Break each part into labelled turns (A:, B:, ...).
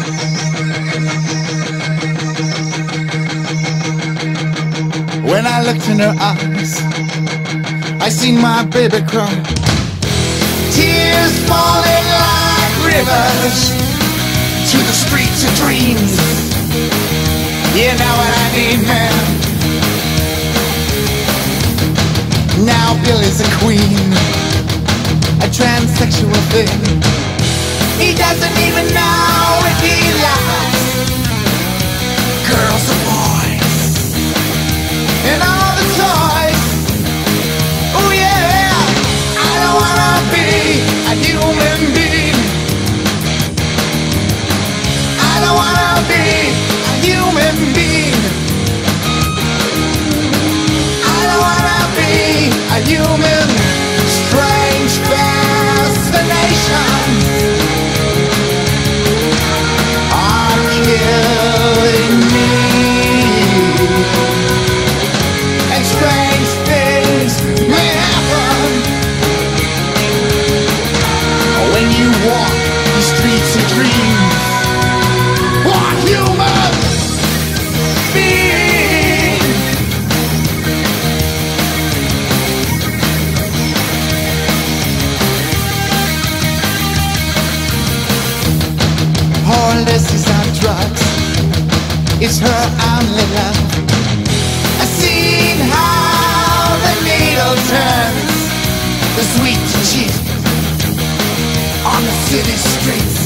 A: When I looked in her eyes, I seen my baby cry. Tears falling like rivers to the streets of dreams. You know what I need, man. Now Billy's a queen, a transsexual thing. He doesn't even know if he likes girls or boys and all the toys. Oh yeah, I don't wanna be a human being. I don't wanna be a human being. I don't wanna be a human. Strange fascinations are killing me, and strange things may happen when you walk the streets of dreams. What human being? All this is on drugs, it's her only love. I've seen how the needle turns, the sweet to cheap on the city streets.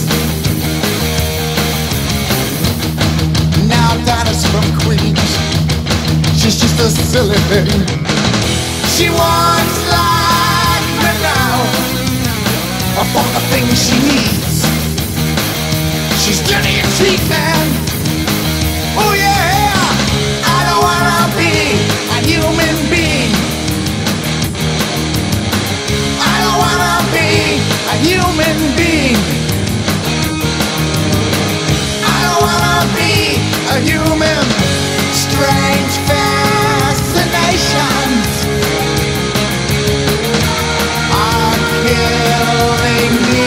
A: Now Donna's from Queens, she's just a silly thing. She wants life now for the things she needs. She's getting a cheap man. Oh yeah, I don't wanna be a human being. I don't wanna be a human being. I don't wanna be a human. Strange fascinations are killing me.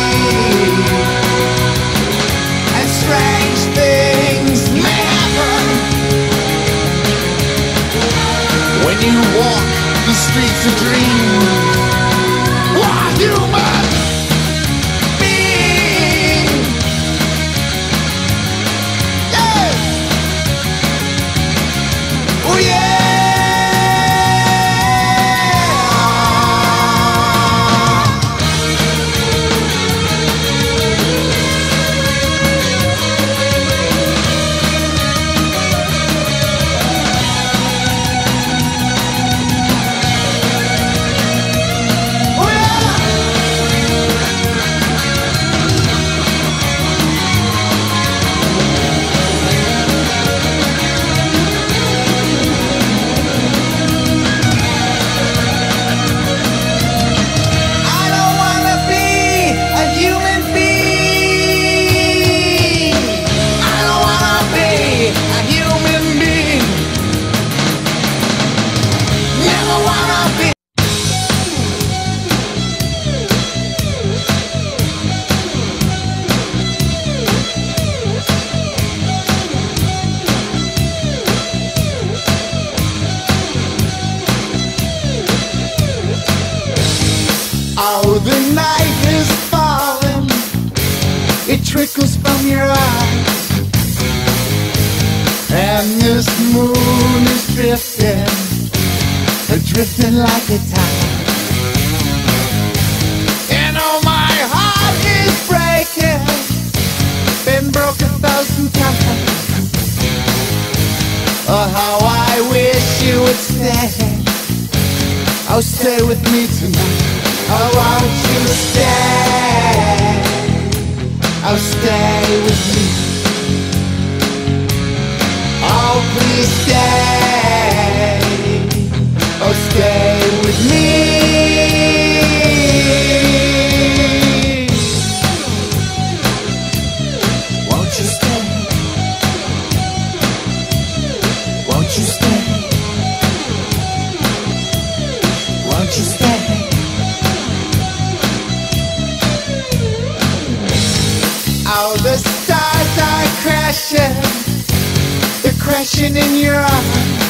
A: Strange things may happen when you walk the streets of dreams. What human being? Yeah. Oh yeah. Oh, the night is falling, it trickles from your eyes, and this moon is drifting, drifting like a tide. And oh, my heart is breaking, been broke 1,000 times. Oh, how I wish you would stay. Oh, stay with me tonight. Oh, won't you stay? Oh, stay with me. Oh, please stay. Oh, stay with me. Won't you stay? Won't you stay? Won't you stay? Oh, the stars fashion, they're crashing in your eyes.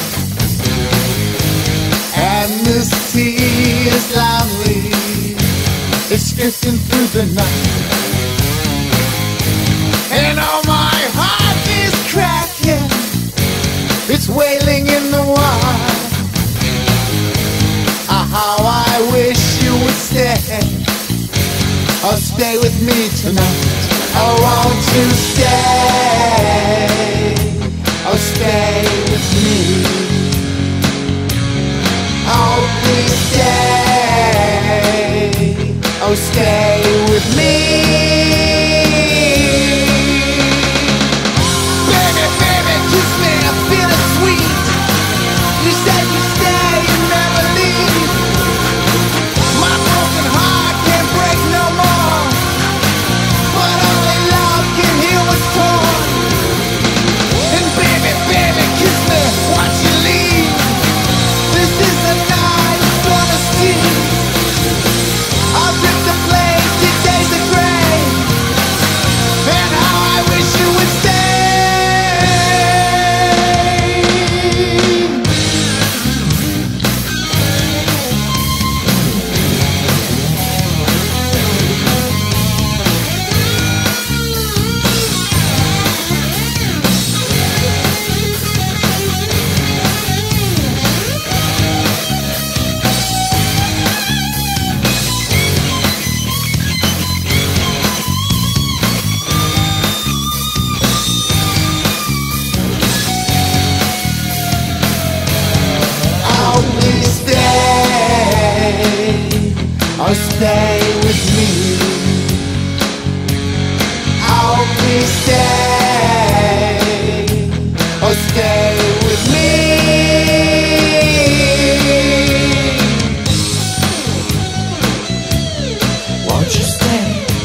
A: And the sea is loudly, it's drifting through the night. And oh, my heart is cracking, it's wailing in the wild. How I wish you would stay. Oh, stay with me tonight. Oh, won't you stay? Oh, stay with me. Oh, please stay. Oh, stay with me. Baby, baby, kiss me, I feel it sweet. You said you stay, you never leave. My broken heart can't break no more, but only love can heal what's torn. And baby, baby, kiss me once you leave. This is the night I'm gonna see. I'll rip the flames, these days are gray, and how I wish you would stay. Oh, stay with me. Oh, please stay. Oh, stay with me. Won't you stay?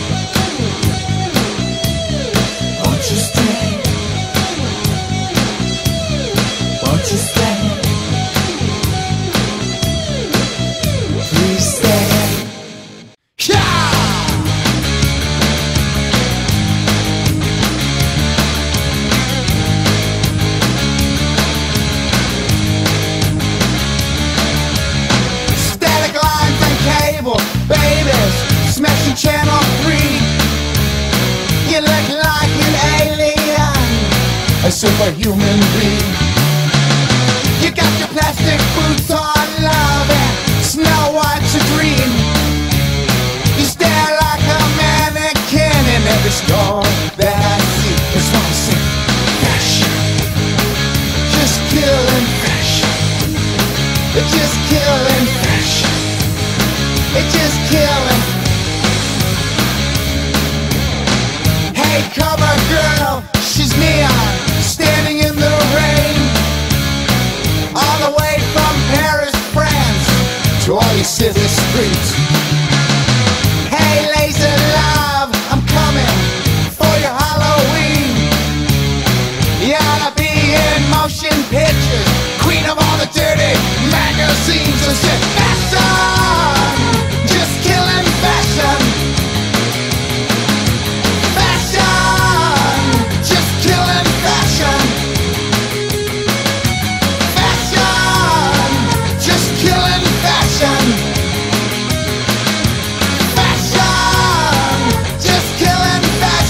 A: Won't you stay? Won't you stay? Please stay. Static lines and cable, babies, smashing channel 3. You look like an alien, a superhuman being. You got your plastic boots on, love, and Snow White's a dream. You stare like a mannequin in every store that I see. That's why I say fashion, just killing fashion. It's just killing fashion. It's just killing. Hey, cover girl, she's neon, standing in the rain, all the way from Paris, France, to all your city streets. Hey, lazy love, I'm coming for your Halloween. You ought to be in motion pictures, queen of all the dirty magazines. So say fashion, just killing fashion. Fashion, just killing fashion. Fashion, just killing fashion. Fashion, just killing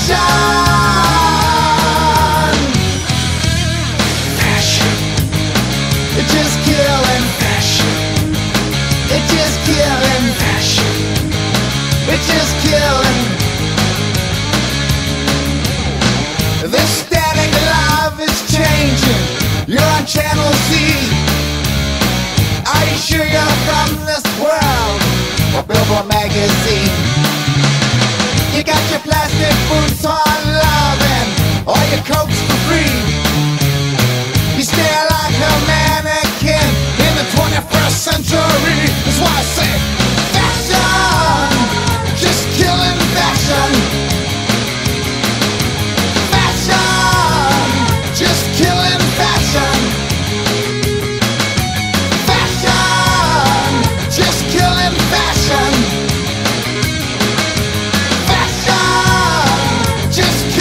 A: fashion. Fashion, it's just killing fashion. It's just killing fashion. It's just killing. This static love is changing. You're on Channel Z. Are you sure you're from this world? Or Billboard magazine? You got your plastic boots on, love, and all your coats for free. You stare like a mannequin in the 21st century. That's why I say fashion, just killing fashion. Fashion, just killing fashion. Fashion, just killing fashion. Fashion, just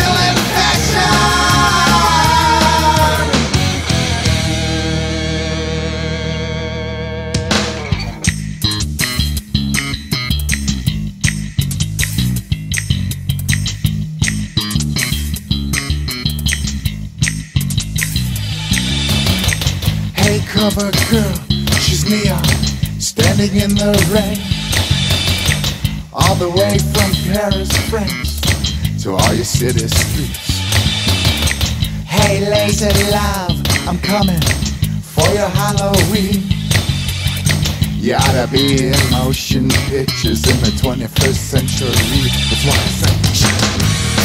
A: undercover girl, she's neon, standing in the rain. All the way from Paris, France, to all your city streets. Hey lazy love, I'm coming for your Halloween. You oughta be in motion pictures in the 21st century. That's why I say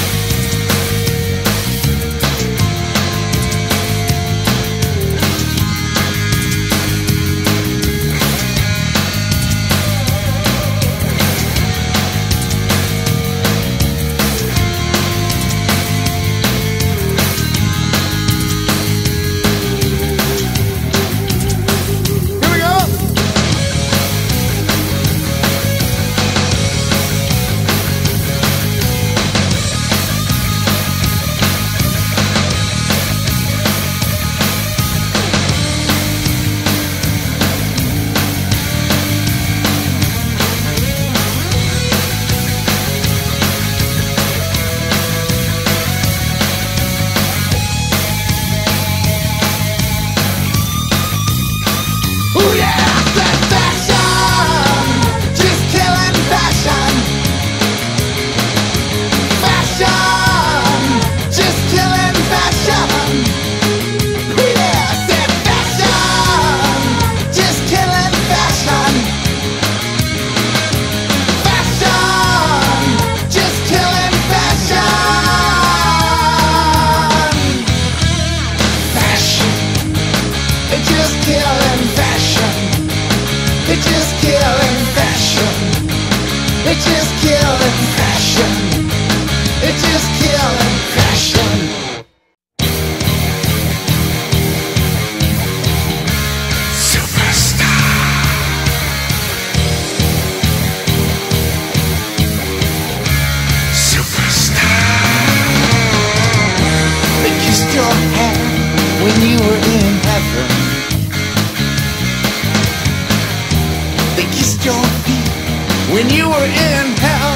A: when you were in hell.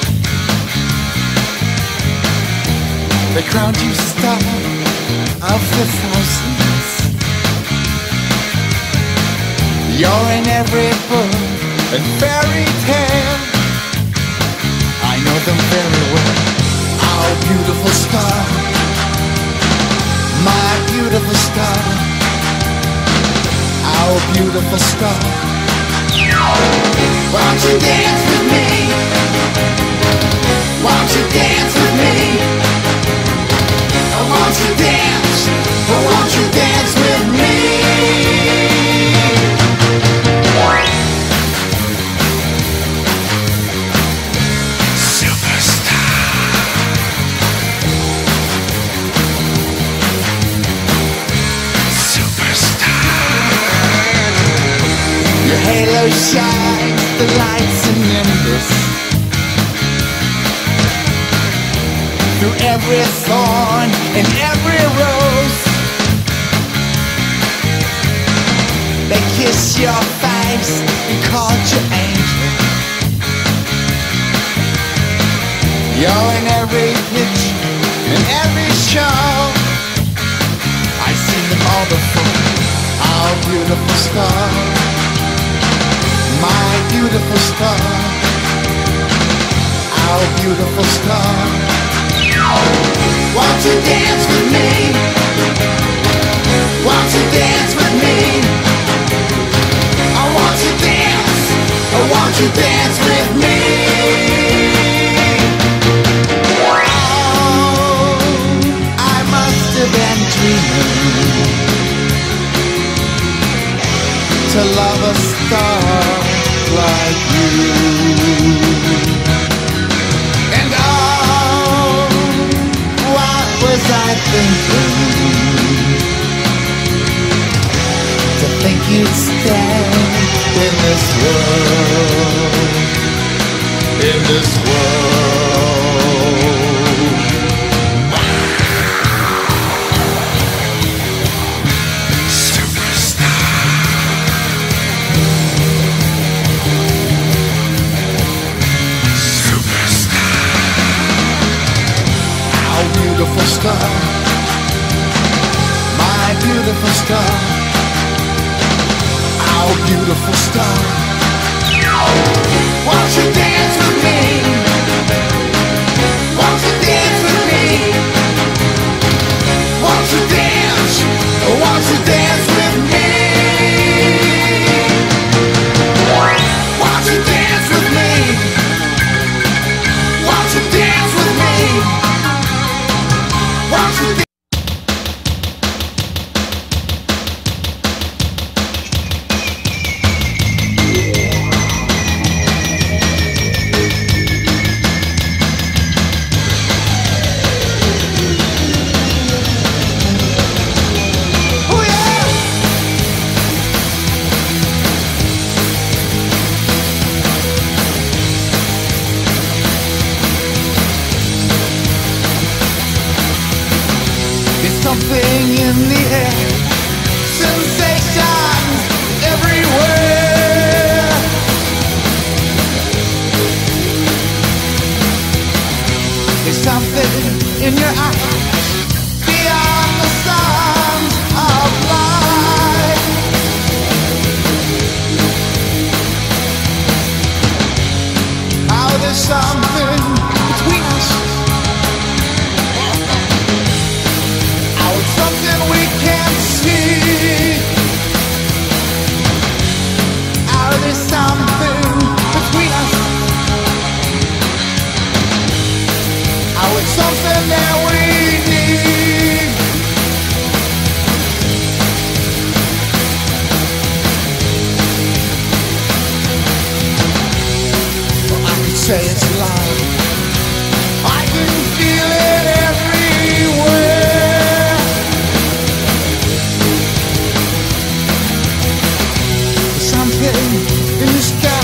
A: They crowned you star of the thousands. You're in every book and fairy tale. I know them very well. Our beautiful star, my beautiful star, our beautiful star. Won't you dance with me? Won't you dance with me? Oh, won't you dance? Oh, won't you dance with me? Your halo shines the lights and nimbus through every thorn and every rose. They kiss your face and called you angel. You're in every pitch and every show. I've seen them all before. Our beautiful star, my beautiful star, our beautiful star. Won't you dance with me? Won't you dance with me? I want you dance, I want you dance with me. Oh, I must have been dreaming to love a star like you. And oh, what was I thinking? To think you'd stay in this world, in this world. Beautiful star, my beautiful star, oh beautiful star, won't you dance with me? Won't you dance with me? Won't you dance? Won't you dance with me? Won't you dance with me? Won't you dance with me? Won't you dance? Something in the air, sensations everywhere. There's something in your eyes beyond the sounds of life. How there's something between us. Something we can't see. Out there's something between us. Oh, it's something that we need. Well, I could say it's love. I can feel it everywhere. Something in the sky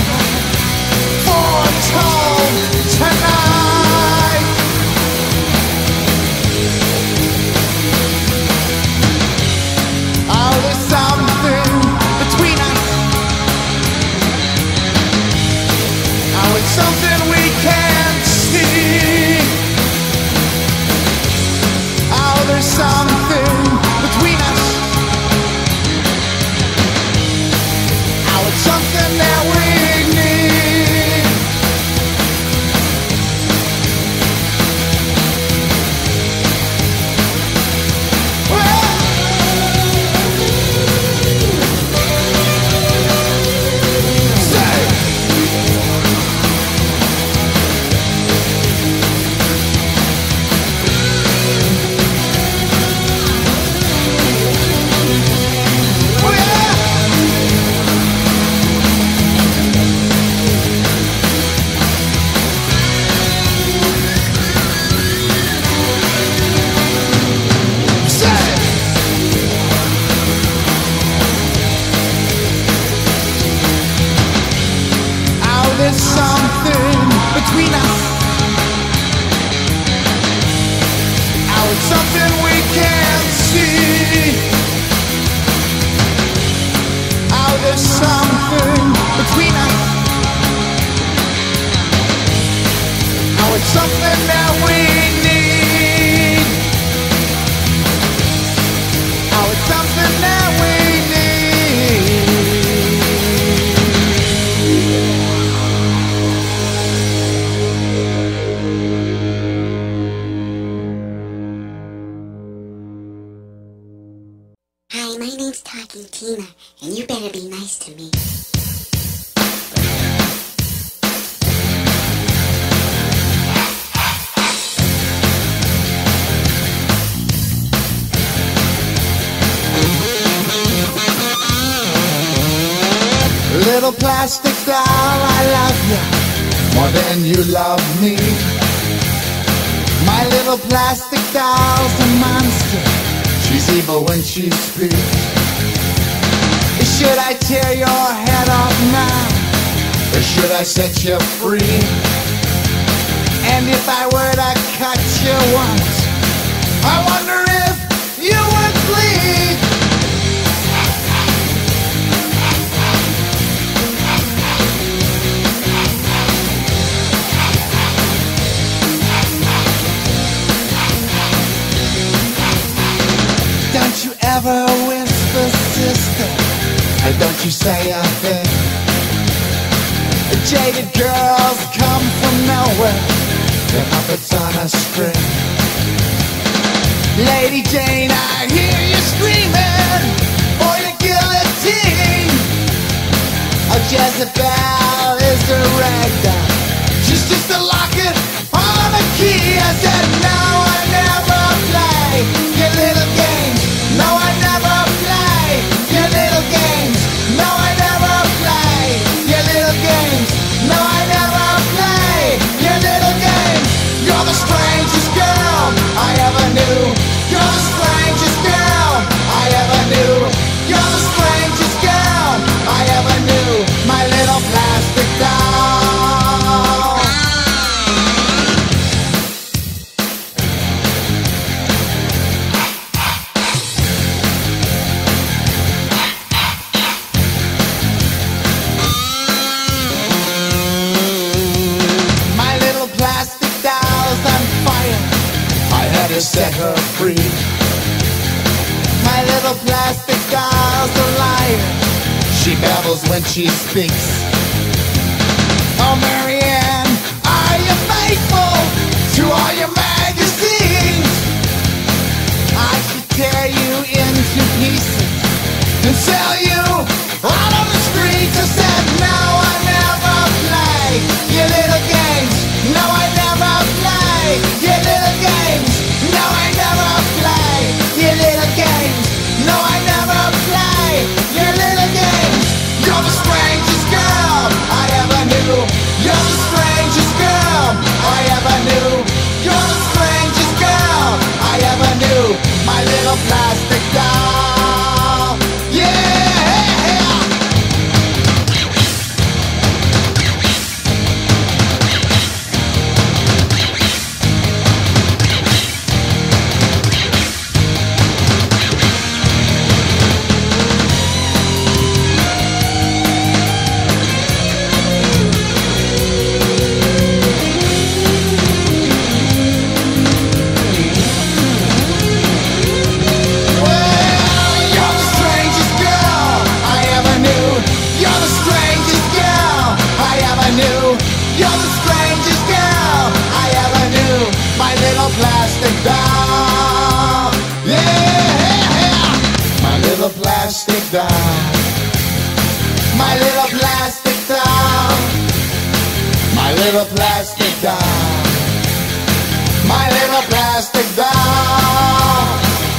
A: foretold tonight. Oh, there's something between us. Oh, it's something we can't see. Oh, there's something between us. Something that we need. Well, say. There's something between us. Oh, it's something we can't see. Oh, there's something between us. Oh, it's something that we need. Oh, it's something that we need.
B: Hi, my name's Talking Tina, and you better be nice to me.
A: Little plastic doll, I love you more than you love me. My little plastic doll's a monster. She's evil when she speaks. Should I tear your head off now, or should I set you free? And if I were to cut you once, I wonder if you would bleed. Don't you ever whisper, sister, I but don't you say a thing. The jaded girls come from nowhere, their puppets on a string. Lady Jane, I hear you screaming for the guillotine. Oh, Jezebel is a ragdoll, she's just a locket on a key. I said, no, I never play your little games. No, I never play your little games. No, I never play your little games. No, I never play your little games. You're the strangest girl I ever knew. You're the strangest girl I ever knew. You're the strangest girl I ever knew. My little plastic doll. My little plastic doll's on fire, I had to set her free. My little plastic doll's a liar, she babbles when she speaks. Oh, Marianne, are you faithful to all your magazines? I should tear you into pieces and sell you out on the streets. I said, no, I never play your little games. No, I never play your little games. No, I never play your little games. No, I never play your little games. You're the strangest girl I ever knew. You're the strangest girl I ever knew. You're the strangest girl I ever knew. My little plastic doll. Yeah. Plastic doll, yeah, my little plastic doll, my little plastic doll, my little plastic doll, my little plastic doll.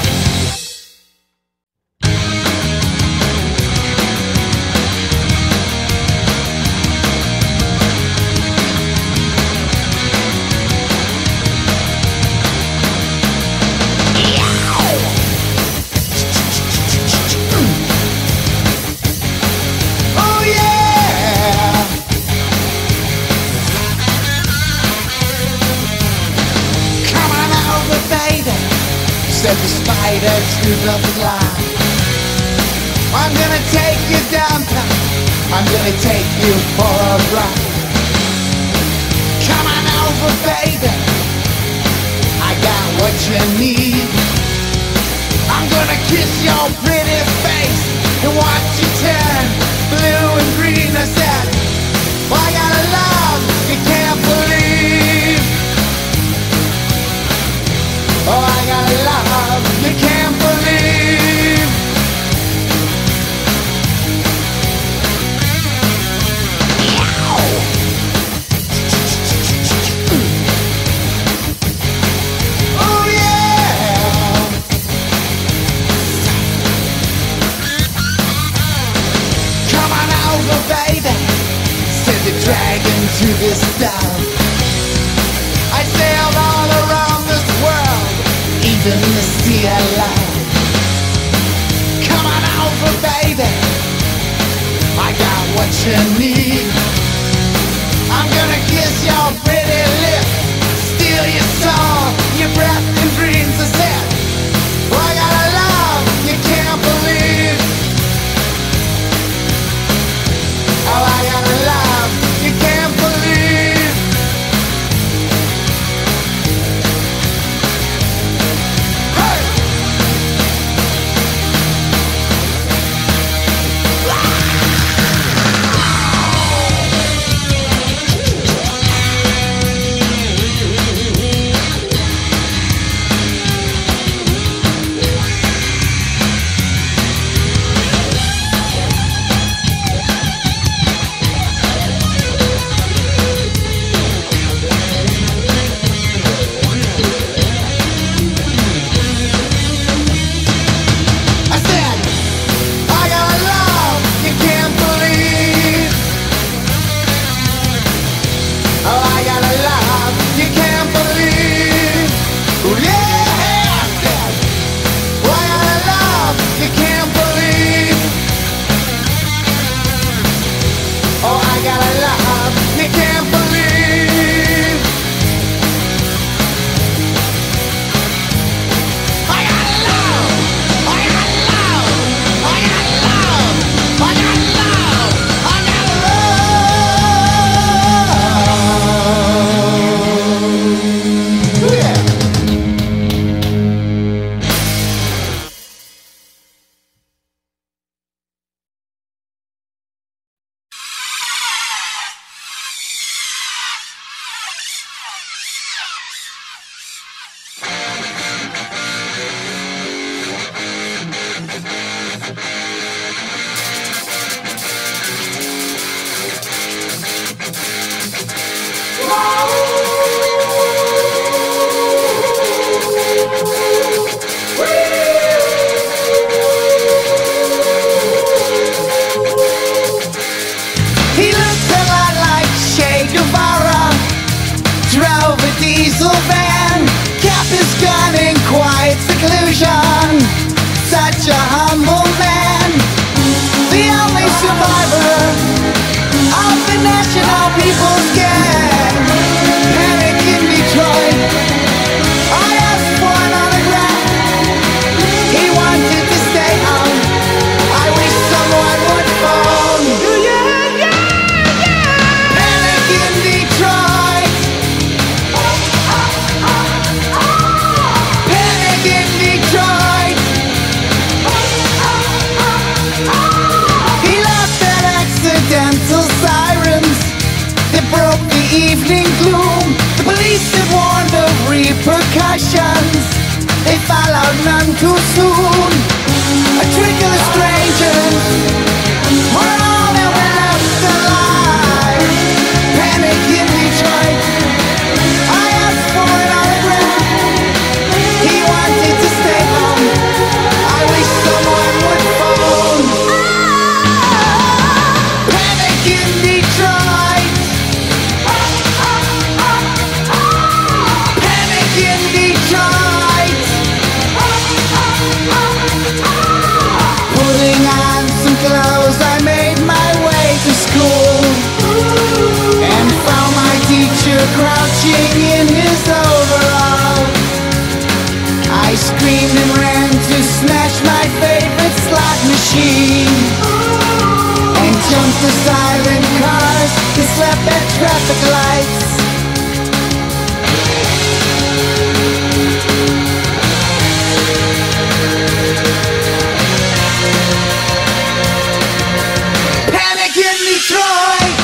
A: Said the spider to the fly, I'm gonna take you downtown, I'm gonna take you for a ride. Come on over, baby, I got what you need. I'm gonna kiss your pretty face and watch you turn blue and green. I said, I got a love you can't believe. Oh, I got a love you can't believe. Oh, yeah. Come on over, baby, send the dragon to this town. I sailed all around this world, even the sea alive. Come on over, baby, I got what you need. I'm gonna kiss your pretty lips, steal your soul, your breath and dreams. I said, I got a love you can't believe. Oh, I got a love you can't believe. Hey! such a humble man, the only survivor of the National People's Gang. Panic in Detroit, I asked for an autograph. He wanted to stay home. I wish someone would phone. Panic in Detroit. Panic in Detroit. He laughed at accidental sirens that broke the evening gloom. The police had warned of repercussions. They followed none too soon. A trickle of strangers were all that were left alive. Panic in Detroit. I asked for an autograph. He wanted to stay home. I wish someone would phone. Panic in Detroit. Panic in Detroit. Putting on some clothes, I made my way to school and found my teacher crouching in his overall. I screamed and ran to smash my favorite slot machine and jumped the silent cars that slept at traffic lights. Panic in Detroit.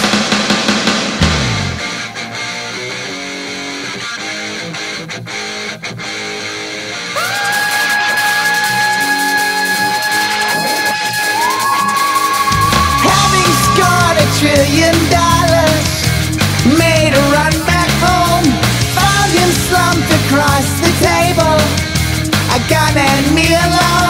A: Having scored $1 trillion, made a run back home, found him slumped across the table, a gun and me alone.